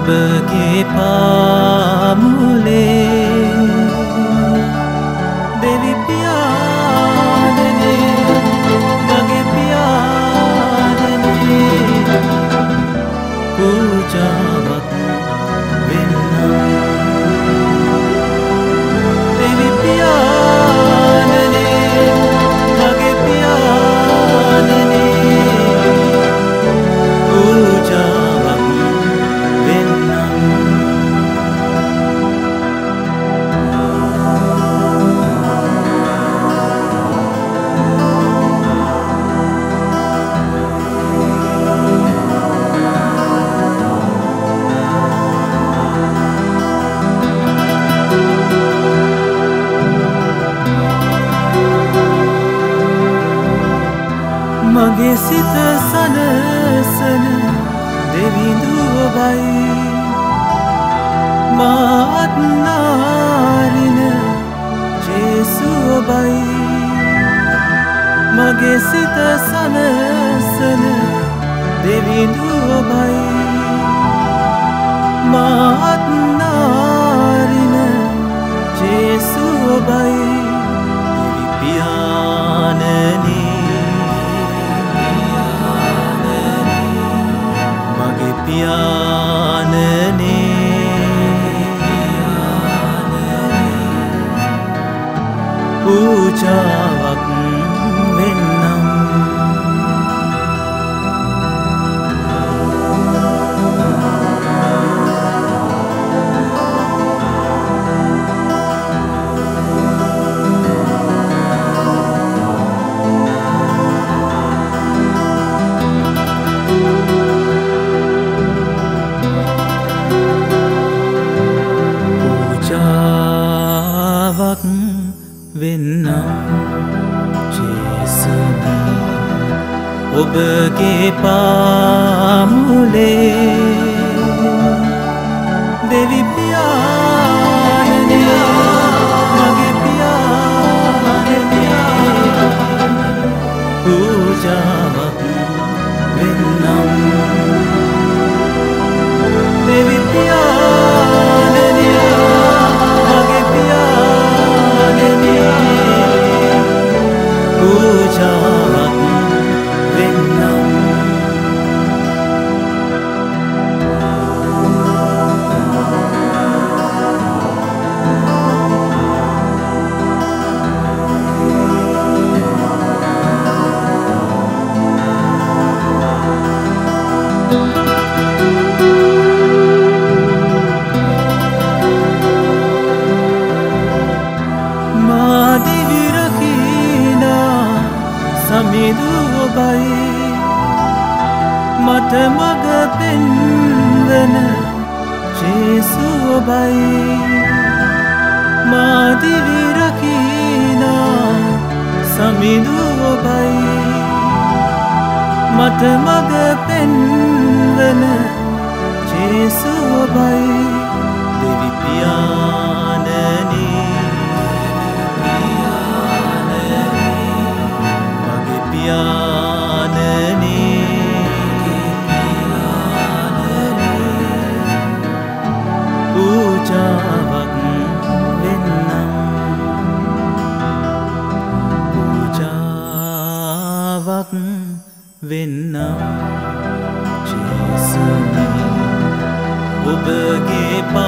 ඔබගේ පාමුලේ දෙවි පියාණනේ මගේ පියාණනේ පූජාවක් වෙන්නම් දෙවි පියාණනේ මගේ පියාණනේ පූජාවක් මගේ සිත සනසන දෙවිඳු ඔබයි මාත් නාරින ජේසු ඔබයි මගේ සිත සනසන දෙවිඳු ඔබයි මාත් නාරින ජේසු ඔබයි දෙවි පියාණනේ පියාණනේ පූජාවක් වෙන්නම් වෙන්නම් ජේසුනි ඔබගේ පාමුලේ දෙවි පියාණනේ මගේ පියාණනේ පූජාවක් වෙන්නම් දෙවි පියාණනේ මගේ පියාණනේ පූජාවක් වෙන්නම් සමිඳු ඔබයි මට මඟ පෙන්වන ජේසු ඔබයි මා දිවි රකිනා සමිඳු ඔබයි මට මඟ පෙන්වන ජේසු ඔබයි දෙවි පියාණනේ පූජාවක් වෙන්නම් පූජාවක් වෙන්නම් ජේසුනි ඔබගේ